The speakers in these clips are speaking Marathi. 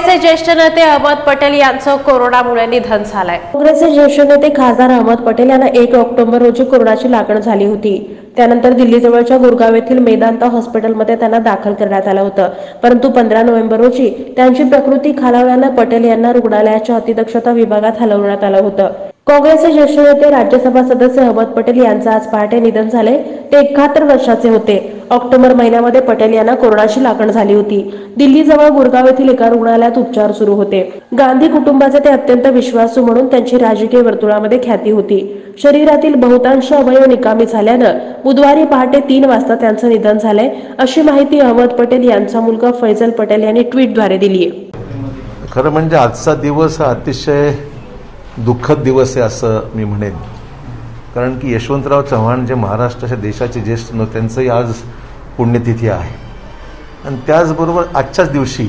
काँग्रेसचे ज्येष्ठ नेते अहमद पटेल यांचं कोरोनामुळे निधन झालंय। काँग्रेसचे ज्येष्ठ नेते खासदार अहमद पटेल यांना 1 ऑक्टोबर रोजी कोरोनाची लागण झाली होती। त्यानंतर दिल्लीजवळच्या गुरगाव येथील मेदांता हॉस्पिटलमध्ये त्यांना दाखल करण्यात आलं होतं, परंतु 15 नोव्हेंबर रोजी त्यांची प्रकृती खालावल्यानं पटेल यांना रुग्णालयाच्या अतिदक्षता विभागात हलवण्यात आलं होतं। काँग्रेसचे ज्येष्ठ नेते राज्यसभा सदस्य अहमद पटेल यांचं आज पहाटे निधन झाले। ते 71 वर्षाचे होते। ऑक्टोबर महिन्यामध्ये पटेल यांना कोरोनाची लागण झाली होती। दिल्लीजवळ गुरगाव येथील एका रुग्णालयात उपचार सुरू होते। गांधी कुटुंबाचे ते अत्यंत विश्वासू म्हणून त्यांची राजकीय वर्तुळामध्ये ख्याती होती। शरीरातील बहुतांश अवयव निकामी झाल्यानं बुधवारी पहाटे 3 वाजता त्यांचं निधन झालंय, अशी माहिती अहमद पटेल यांचा मुलगा फैजल पटेल यांनी ट्विटद्वारे दिली आहे। खरं म्हणजे आजचा दिवस हा अतिशय दुःखद दिवस आहे असं मी म्हणेन, कारण की यशवंतराव चव्हाण जे महाराष्ट्राच्या देशाचे ज्येष्ठ नेते त्यांचंही आज पुण्यतिथी आहे। आणि त्याचबरोबर आजच्याच दिवशी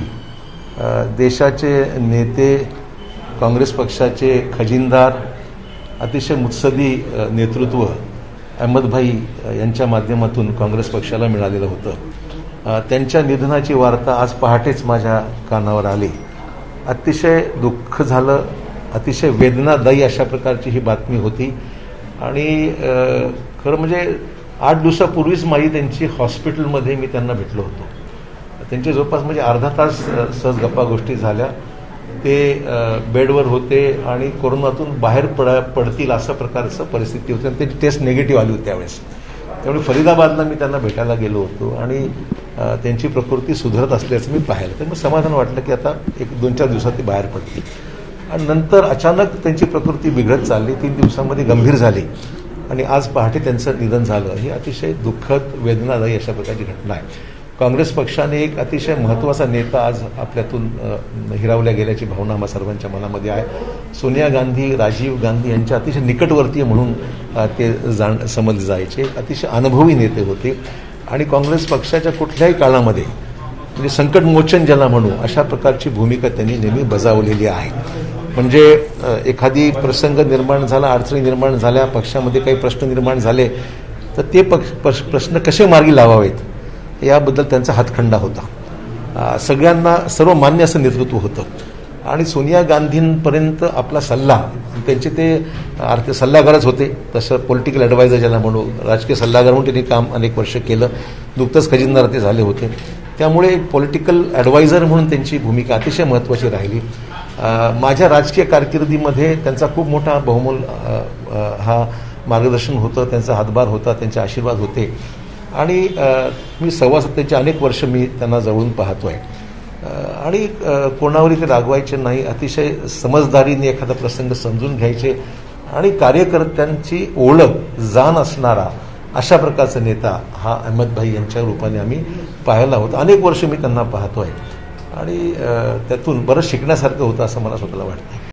देशाचे नेते, काँग्रेस पक्षाचे खजिनदार, अतिशय मुत्सदी नेतृत्व अहमदभाई यांच्या माध्यमातून काँग्रेस पक्षाला मिळालेलं होतं। त्यांच्या निधनाची वार्ता आज पहाटेच माझ्या कानावर आली। अतिशय दुःख झालं, अतिशय वेदनादायी अशा प्रकारची ही बातमी होती। आणि खरं म्हणजे 8 दिवसापूर्वीच त्यांची हॉस्पिटलमध्ये मी त्यांना भेटलो होतो। त्यांचे जवळपास म्हणजे अर्धा तास सहज गप्पा गोष्टी झाल्या। ते बेडवर होते आणि कोरोनातून बाहेर पडतील अशा प्रकारचं परिस्थिती होती आणि त्याची टेस्ट निगेटिव्ह आली होती त्यावेळेस। त्यामुळे फरीदाबादला मी त्यांना भेटायला गेलो होतो आणि त्यांची प्रकृती सुधारत असल्याचं मी पाहिलं। तर मग समाधान वाटलं की आता 1-2-4 दिवसात ते बाहेर पडतील। आणि नंतर अचानक त्यांची प्रकृती बिघडत चालली, 3 दिवसांमध्ये गंभीर झाली आणि आज पहाटे त्यांचं निधन झालं। ही अतिशय दुःखद, वेदनादायी अशा प्रकारची घटना आहे। काँग्रेस पक्षाने एक अतिशय महत्त्वाचा नेता आज आपल्यातून हिरावल्या गेल्याची भावना आम्हा सर्वांच्या मनामध्ये आहे। सोनिया गांधी, राजीव गांधी यांच्या अतिशय निकटवर्तीय म्हणून ते समजले जायचे। अतिशय अनुभवी नेते होते आणि काँग्रेस पक्षाच्या कुठल्याही काळामध्ये म्हणजे संकटमोचन ज्याला म्हणू अशा प्रकारची भूमिका त्यांनी नेहमी बजावलेली आहे। म्हणजे एखादी प्रसंग निर्माण झाला, अडचणी निर्माण झाल्या, पक्षामध्ये काही प्रश्न निर्माण झाले तर ते प्रश्न कसे मार्गी लावावेत याबद्दल त्यांचा हातखंडा होता। सगळ्यांना सर्वमान्य असं नेतृत्व होतं आणि सोनिया गांधींपर्यंत आपला सल्ला, त्यांचे ते सल्लागारच होते, तसं पॉलिटिकल ॲडवायझर ज्याला म्हणू, राजकीय सल्लागार म्हणून त्यांनी काम अनेक वर्ष केलं। नुकतंच खजिनदार ते झाले होते, त्यामुळे पॉलिटिकल ॲडवायझर म्हणून त्यांची भूमिका अतिशय महत्त्वाची राहिली। माझ्या राजकीय कारकिर्दीमध्ये त्यांचा खूप मोठा बहुमोल हा मार्गदर्शन होतं, त्यांचा हातभार होता, त्यांचे आशीर्वाद होते आणि मी सत्तेचे अनेक वर्ष मी त्यांना जवळून पाहतोय। आणि कोणावरही ते रागवायचे नाही, अतिशय समजदारीने एखादा प्रसंग समजून घ्यायचे आणि कार्यकर्त्यांची ओळख, जाण असणारा अशा प्रकारचा नेता हा अहमदभाई यांच्या रूपाने आम्ही पाहायला होता। अनेक वर्ष मी त्यांना पाहतोय आणि त्यातून बरंच शिकण्यासारखं होतं असं मला स्वतःला वाटतं।